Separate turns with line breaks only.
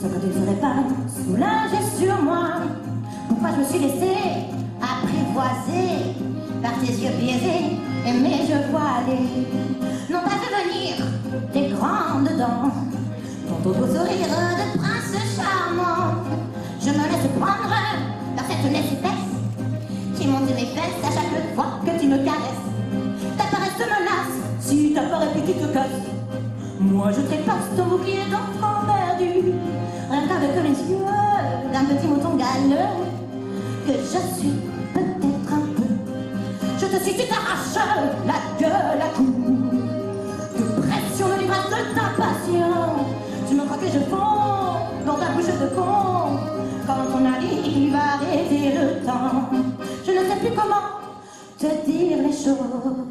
Ce que tu ne ferais pas soulager sur moi. Pourquoi je me suis laissé apprivoiser par tes yeux biaisés, mais je vois aller. Non, t'as fait venir des grandes dents, ton beau sourire de prince charmant. Je me laisse prendre par cette laisse épaisse qui monte mes fesses à chaque fois que tu me caresses. Ta paresse te menace, si ta peur et puis tu te casses. Moi je trépasse ton bouclier d'enfant perdu, rien qu'avec les yeux d'un petit mouton galeux que je suis peut-être un peu. Je te suis, tu t'arraches la gueule à coups de pression, de l'ivresse, de ta passion. Tu me crois que je fonds dans ta bouche de con quand on arrive à arrêter le temps. Je ne sais plus comment te dire les choses.